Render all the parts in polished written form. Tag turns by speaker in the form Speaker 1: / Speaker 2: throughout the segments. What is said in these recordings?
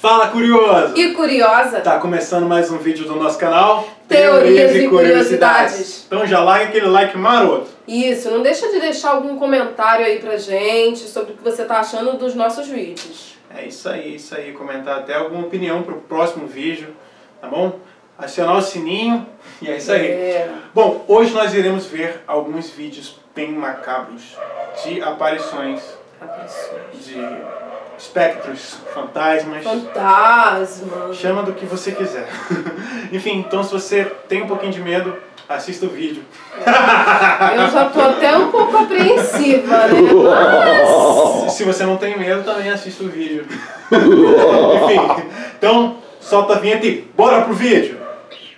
Speaker 1: Fala, curioso!
Speaker 2: E curiosa!
Speaker 1: Tá começando mais um vídeo do nosso canal
Speaker 2: Teorias e Curiosidades.
Speaker 1: Então já larga aquele like maroto.
Speaker 2: Isso, não deixa de deixar algum comentário aí pra gente sobre o que você tá achando dos nossos vídeos.
Speaker 1: É isso aí, comentar até alguma opinião pro próximo vídeo, tá bom? Acionar o sininho e é isso aí. Bom, hoje nós iremos ver alguns vídeos bem macabros de aparições. De espectros, fantasmas. Chama do que você quiser. Enfim, então se você tem um pouquinho de medo, assista o vídeo.
Speaker 2: Eu já tô até um pouco apreensiva, né? Mas...
Speaker 1: Se você não tem medo, também assista o vídeo. Enfim, então solta a vinheta e bora pro vídeo!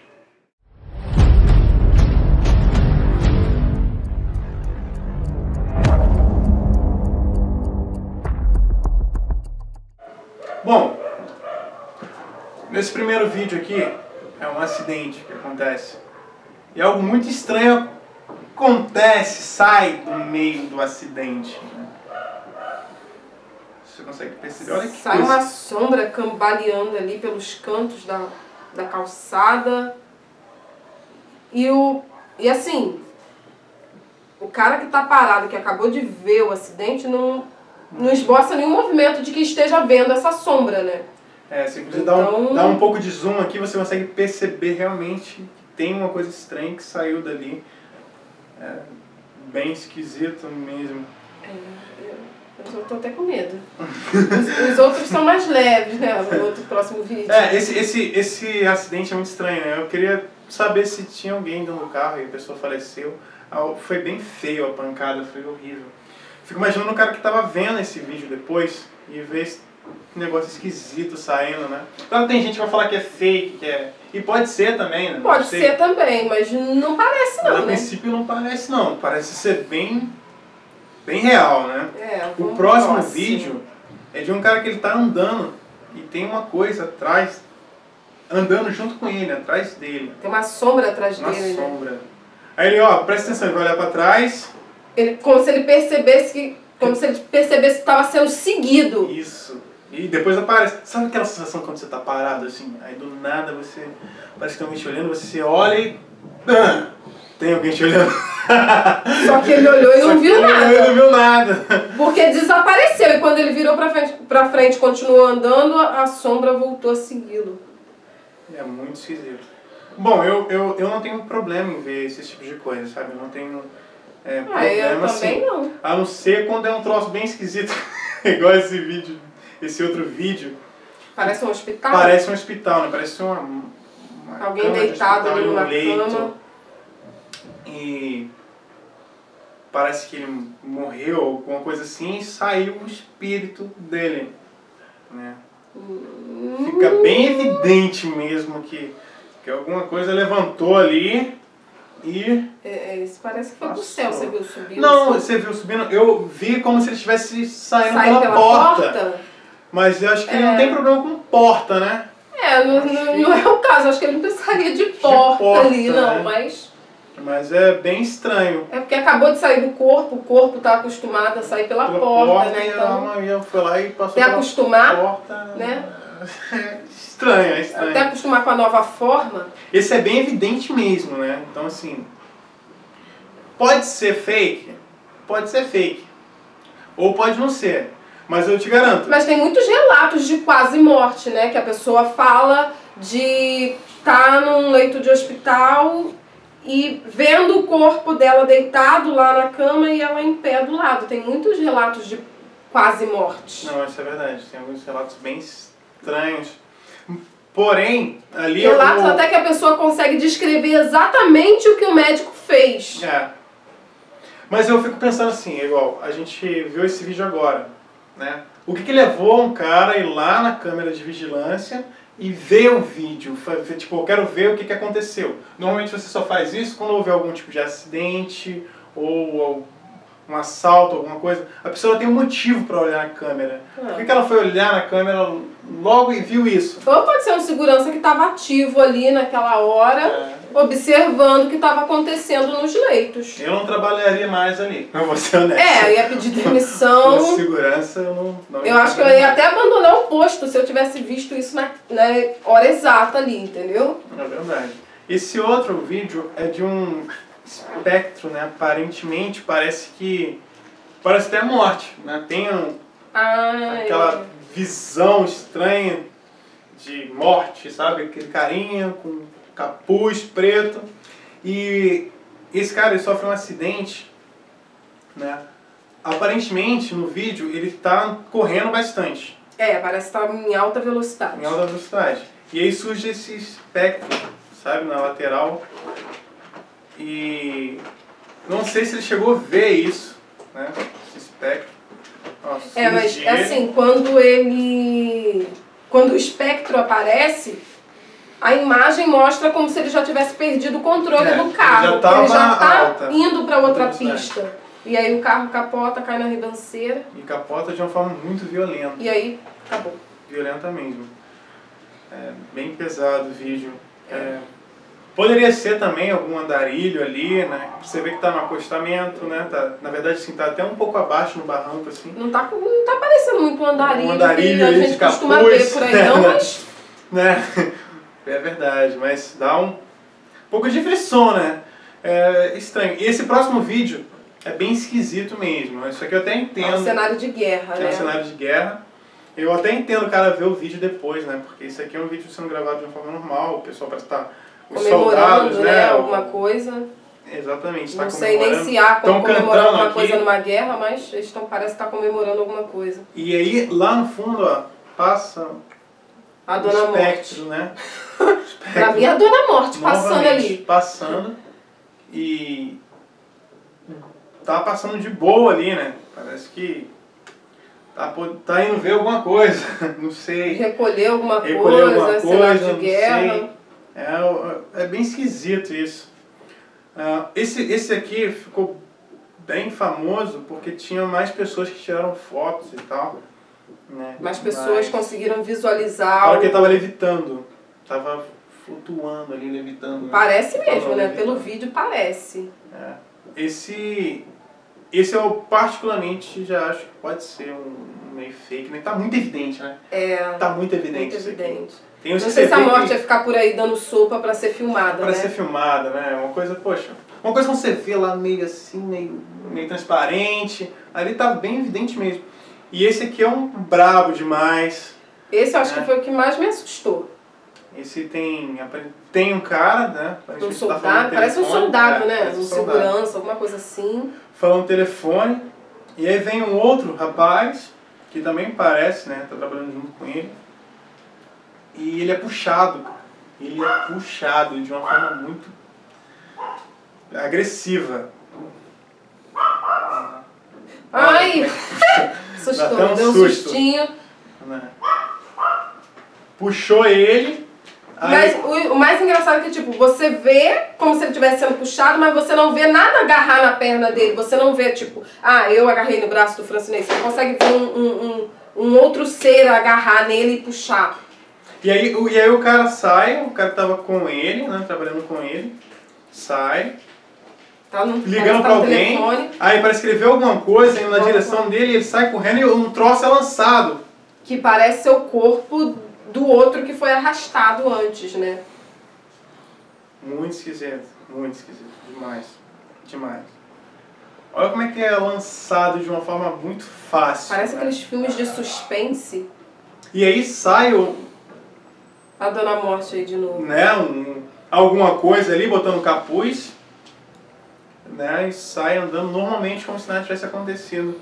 Speaker 1: Bom, nesse primeiro vídeo aqui é um acidente que acontece. E algo muito estranho acontece, sai do meio do acidente. Você consegue perceber? Olha que
Speaker 2: sai
Speaker 1: coisa.
Speaker 2: uma sombra cambaleando ali pelos cantos da calçada. E assim, o cara que tá parado, que acabou de ver o acidente, não esboça nenhum movimento de que esteja vendo essa sombra, né?
Speaker 1: Se você dá um pouco de zoom aqui, você consegue perceber realmente que tem uma coisa estranha que saiu dali. É bem esquisito mesmo.
Speaker 2: Eu tô até com medo. Os outros são mais leves, né? No outro próximo vídeo.
Speaker 1: Esse acidente é muito estranho, né? Eu queria saber se tinha alguém dentro do carro e a pessoa faleceu. Foi bem feio a pancada, foi horrível. Fico imaginando o cara que tava vendo esse vídeo depois e vê esse negócio esquisito saindo, né? Claro, tem gente que vai falar que é fake, E pode ser também, né?
Speaker 2: Pode ser também, mas não parece não,
Speaker 1: mas, a princípio não parece não. Parece ser bem real, né? O próximo vídeo é de um cara que ele tá andando e tem uma coisa atrás, andando junto com ele, atrás dele.
Speaker 2: Tem uma sombra atrás dele,
Speaker 1: Uma sombra. Aí ele, ó, presta atenção, ele vai olhar pra trás...
Speaker 2: Como se ele percebesse que estava sendo seguido.
Speaker 1: Isso. E depois aparece. Sabe aquela sensação quando você tá parado assim? Aí do nada você. Parece que tem alguém te olhando, você olha e. Tem alguém te olhando.
Speaker 2: Só que ele olhou e não viu nada.
Speaker 1: Ele não viu nada.
Speaker 2: Porque desapareceu. E quando ele virou pra frente e continuou andando, a sombra voltou a segui-lo.
Speaker 1: É muito esquisito. Bom, eu não tenho problema em ver esse tipo de coisa, sabe? Eu não tenho. Problema,
Speaker 2: eu também
Speaker 1: assim,
Speaker 2: não.
Speaker 1: A não ser quando é um troço bem esquisito, igual esse vídeo, esse outro vídeo.
Speaker 2: Parece um hospital?
Speaker 1: Parece um hospital, né? Parece
Speaker 2: alguém deitado ali numa cama.
Speaker 1: E parece que ele morreu, alguma coisa assim, e saiu o espírito dele, né? Fica bem evidente mesmo que alguma coisa levantou ali.
Speaker 2: Isso parece que foi pro céu, você viu subindo?
Speaker 1: Não, você viu subindo, eu vi como se ele estivesse saindo pela porta. Mas eu acho que ele não tem problema com porta, né?
Speaker 2: Não é o caso, acho que ele não precisaria de porta ali, não,
Speaker 1: né? Mas é bem estranho.
Speaker 2: É porque acabou de sair do corpo, o corpo tá acostumado a sair pela porta, né?
Speaker 1: Então, ela foi lá e passou
Speaker 2: pela acostumar,
Speaker 1: porta,
Speaker 2: né?
Speaker 1: Estranho.
Speaker 2: Até acostumar com a nova forma.
Speaker 1: Esse é bem evidente mesmo, né? Então, assim, pode ser fake, ou pode não ser, mas eu te garanto.
Speaker 2: Mas tem muitos relatos de quase morte, né? Que a pessoa fala de estar num leito de hospital e vendo o corpo dela deitado lá na cama e ela em pé do lado. Tem muitos relatos de quase morte.
Speaker 1: Não, isso é verdade. Tem alguns relatos bem estranhos. Porém, ali...
Speaker 2: Relatos até que a pessoa consegue descrever exatamente o que o médico fez.
Speaker 1: Mas eu fico pensando assim, igual, a gente viu esse vídeo agora, né? O que levou um cara a ir lá na câmera de vigilância e ver o vídeo? Tipo, eu quero ver o que aconteceu. Normalmente você só faz isso quando houver algum tipo de acidente ou um assalto, alguma coisa, a pessoa tem um motivo para olhar na câmera. Por que ela foi olhar na câmera logo e viu isso?
Speaker 2: Ou pode ser um segurança que estava ativo ali naquela hora, observando o que estava acontecendo nos leitos.
Speaker 1: Eu não trabalharia mais ali, eu vou ser honesto.
Speaker 2: Eu ia pedir demissão.
Speaker 1: Com segurança, eu não
Speaker 2: Eu acho que eu ia até abandonar o posto se eu tivesse visto isso na hora exata ali, entendeu?
Speaker 1: É verdade. Esse outro vídeo é de um espectro, né? Aparentemente parece até morte, né? Tem aquela visão estranha de morte, sabe? Aquele carinha com capuz preto. E esse cara, ele sofre um acidente, né? Aparentemente no vídeo ele tá correndo bastante.
Speaker 2: Parece estar em alta velocidade.
Speaker 1: Em alta velocidade. E aí surge esse espectro, sabe, na lateral. E não sei se ele chegou a ver isso, né? Esse espectro. Nossa,
Speaker 2: mas assim, quando o espectro aparece, a imagem mostra como se ele já tivesse perdido o controle do carro. Ele já está indo para outra pista. E aí o carro capota, cai na ribanceira.
Speaker 1: E capota de uma forma muito violenta.
Speaker 2: E aí, acabou.
Speaker 1: Violenta mesmo. É bem pesado o vídeo. Poderia ser também algum andarilho ali, né? Você vê que tá no acostamento, né? Na verdade, assim, tá até um pouco abaixo no barranco, assim.
Speaker 2: Não tá parecendo muito um andarilho
Speaker 1: que
Speaker 2: a gente costuma ver por aí, não, mas...
Speaker 1: né? É verdade, mas dá um pouco de frisson, né? É estranho. E esse próximo vídeo é bem esquisito mesmo. Isso aqui eu até entendo.
Speaker 2: É um cenário de guerra, né?
Speaker 1: É um cenário de guerra. Eu até entendo o cara ver o vídeo depois, né? Porque isso aqui é um vídeo sendo gravado de uma forma normal, o pessoal parece estar...
Speaker 2: comemorando, né? Alguma coisa.
Speaker 1: Exatamente,
Speaker 2: não sei nem se há como comemorar alguma coisa numa guerra, mas eles parece estar comemorando alguma coisa.
Speaker 1: E aí, lá no fundo, ó, passa
Speaker 2: a Dona
Speaker 1: espectro,
Speaker 2: Morte.
Speaker 1: Né?
Speaker 2: Pra mim, a Dona Morte passando ali.
Speaker 1: Passando e tá passando de boa ali, né? Parece que tá indo ver alguma coisa, não sei.
Speaker 2: Recolher alguma coisa, cenário de guerra.
Speaker 1: É bem esquisito isso. Esse aqui ficou bem famoso porque tinha mais pessoas que tiraram fotos e tal. Né?
Speaker 2: Mais pessoas conseguiram visualizar.
Speaker 1: Fala que ele estava levitando. Estava flutuando ali, levitando.
Speaker 2: Parece mesmo, né? Pelo vídeo parece.
Speaker 1: Esse eu particularmente já acho que pode ser um meio fake, né? Tá muito evidente, né? Tá muito evidente.
Speaker 2: Muito evidente.
Speaker 1: Não
Speaker 2: sei se a morte ia ficar por aí dando sopa pra ser filmada,
Speaker 1: Pra ser filmada, né? Uma coisa, poxa... Uma coisa que você vê lá meio assim, meio transparente. Ali tá bem evidente mesmo. E esse aqui é um brabo demais.
Speaker 2: Esse eu acho que foi o que mais me assustou.
Speaker 1: Esse tem um cara, né?
Speaker 2: Um soldado, parece um soldado, né? Um segurança, alguma coisa assim.
Speaker 1: Falando no telefone. E aí vem um outro rapaz, que também parece, né? Tá trabalhando junto com ele. E ele é puxado, cara. Ele é puxado de uma forma muito agressiva.
Speaker 2: Ai! Assustou, deu um sustinho.
Speaker 1: Puxou ele.
Speaker 2: Mas o mais engraçado é que, tipo, você vê como se ele estivesse sendo puxado, mas você não vê nada agarrar na perna dele. Você não vê, tipo, eu agarrei no braço do Francinei. Você consegue ver um outro ser agarrar nele e puxar.
Speaker 1: E aí o cara sai, o cara que tava com ele, né, trabalhando com ele, sai, ligando pra alguém, aí parece que ele vê alguma coisa indo na direção dele, ele sai correndo e um troço é lançado.
Speaker 2: Que parece ser o corpo do outro que foi arrastado antes, né?
Speaker 1: Muito esquisito, demais. Olha como é que é lançado de uma forma muito fácil.
Speaker 2: Parece aqueles filmes de suspense.
Speaker 1: E aí sai
Speaker 2: a Dona Morte aí de novo.
Speaker 1: Né, alguma coisa ali, botando capuz, né, e sai andando normalmente como se nada tivesse acontecido.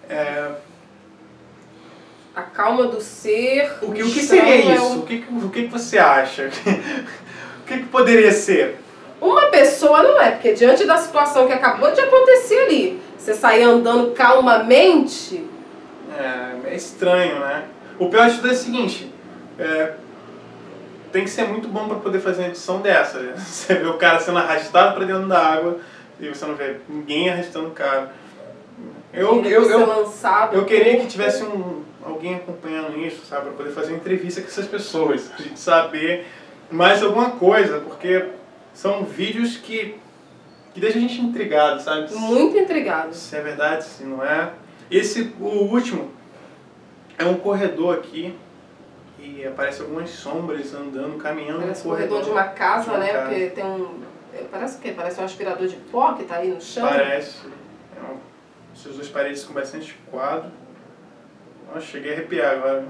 Speaker 2: A calma do ser.
Speaker 1: O que seria isso? O que você acha? O que poderia ser?
Speaker 2: Uma pessoa não é, porque diante da situação que acabou de acontecer ali, você sair andando calmamente...
Speaker 1: É estranho, né? O pior de tudo é o seguinte, tem que ser muito bom para poder fazer uma edição dessa. Né? Você vê o cara sendo arrastado para dentro da água e você não vê ninguém arrastando o cara. Eu
Speaker 2: lançado.
Speaker 1: Eu queria que tivesse alguém acompanhando isso, sabe? Para poder fazer uma entrevista com essas pessoas. A gente saber mais alguma coisa, porque são vídeos que deixam a gente intrigado, sabe?
Speaker 2: Muito intrigado.
Speaker 1: Se é verdade, se não é. O último, é um corredor aqui e aparece algumas sombras andando, caminhando
Speaker 2: parece
Speaker 1: no corredor.
Speaker 2: Parece um corredor de uma casa, né?
Speaker 1: Casa.
Speaker 2: Porque tem um... Parece o quê? Parece um aspirador de pó que tá aí no chão.
Speaker 1: Parece. Essas duas paredes com bastante quadro. Nossa, cheguei a arrepiar agora.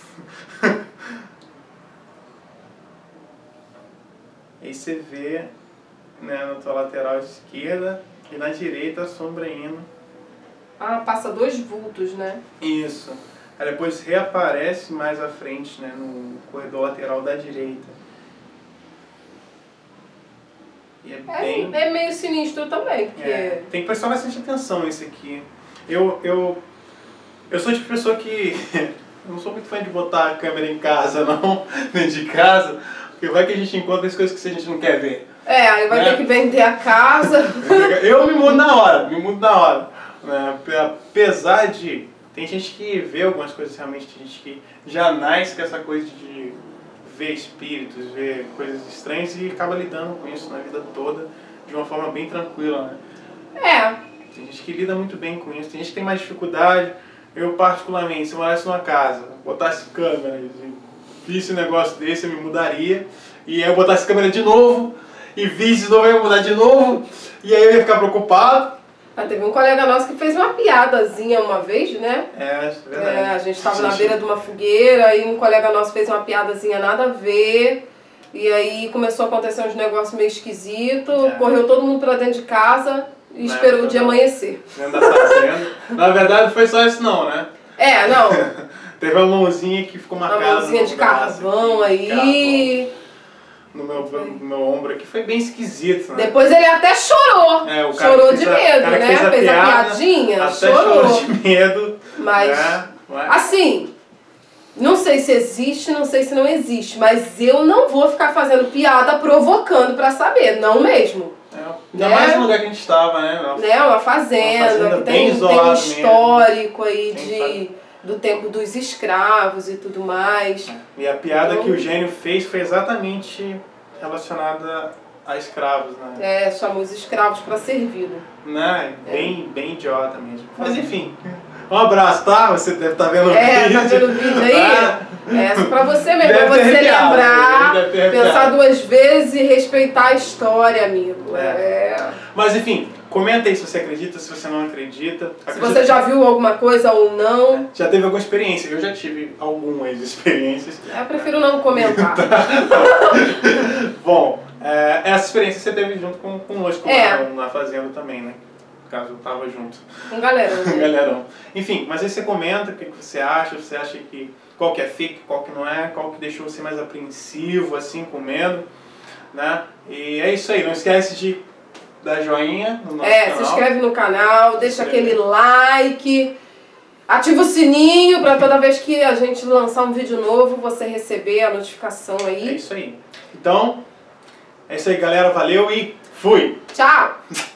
Speaker 1: Aí você vê, né, na tua lateral esquerda e na direita a sombra indo.
Speaker 2: Ah, passa dois vultos, né?
Speaker 1: Isso. Aí depois reaparece mais à frente, né, no corredor lateral da direita. E
Speaker 2: é meio sinistro também, porque...
Speaker 1: Tem que prestar bastante atenção nisso aqui. Eu sou tipo de pessoa que... eu não sou muito fã de botar a câmera em casa, não, dentro de casa, porque vai que a gente encontra as coisas que a gente não quer ver.
Speaker 2: Aí vai ter que vender a casa.
Speaker 1: Eu me mudo na hora. Né? Apesar de... Tem gente que vê algumas coisas realmente, tem gente que já nasce com essa coisa de ver espíritos, ver coisas estranhas e acaba lidando com isso na vida toda de uma forma bem tranquila, né? Tem gente que lida muito bem com isso, tem gente que tem mais dificuldade. Eu, particularmente, se eu morasse numa casa, botasse câmeras e visse um negócio desse, eu me mudaria. E aí eu botasse câmera de novo, e visse de novo, eu ia mudar de novo, e aí eu ia ficar preocupado.
Speaker 2: Teve um colega nosso que fez uma piadazinha uma vez, né?
Speaker 1: É verdade.
Speaker 2: A gente estava na beira de uma fogueira e um colega nosso fez uma piadazinha nada a ver. E aí começou a acontecer uns negócios meio esquisitos, correu todo mundo pra dentro de casa e esperou o dia amanhecer.
Speaker 1: Dentro da fazenda. Na verdade não foi só isso não, né?
Speaker 2: Não.
Speaker 1: Teve uma mãozinha que ficou marcada.
Speaker 2: Uma mãozinha de carvão aí.
Speaker 1: No meu ombro aqui, foi bem esquisito, né?
Speaker 2: Depois ele até chorou.
Speaker 1: O cara
Speaker 2: chorou de medo, né? Fez a piadinha,
Speaker 1: até
Speaker 2: chorou
Speaker 1: de medo.
Speaker 2: Mas, assim, não sei se existe, não sei se não existe, mas eu não vou ficar fazendo piada provocando pra saber, não mesmo.
Speaker 1: Ainda mais no lugar que a gente estava, né?
Speaker 2: Uma fazenda que tem um histórico aí do tempo dos escravos e tudo mais.
Speaker 1: E a piada que o gênio fez foi exatamente relacionada a escravos, né?
Speaker 2: Chamou os escravos para servir.
Speaker 1: Né? Bem idiota mesmo. Mas enfim, um abraço, tá? Você deve estar vendo o vídeo.
Speaker 2: Tá vendo o vídeo aí? Essa pra você mesmo, pra você lembrar, pensar duas vezes e respeitar a história, amigo.
Speaker 1: Mas enfim, comenta aí se você acredita, se você não acredita.
Speaker 2: Se você já viu alguma coisa ou não.
Speaker 1: Já teve alguma experiência? Eu já tive algumas experiências.
Speaker 2: Eu prefiro não comentar.
Speaker 1: Bom, essa experiência você teve junto conosco na fazenda também, né? No caso, eu tava junto.
Speaker 2: Um galerão.
Speaker 1: Um galerão. Enfim, mas aí você comenta o que você acha que qual que é fake, qual que não é, qual que deixou você mais apreensivo, assim, com medo, né? E é isso aí, não esquece de dar joinha no nosso canal.
Speaker 2: Se inscreve no canal, deixa aquele like, ativa o sininho para toda vez que a gente lançar um vídeo novo, você receber a notificação aí.
Speaker 1: É isso aí. Então, é isso aí, galera. Valeu e fui!
Speaker 2: Tchau!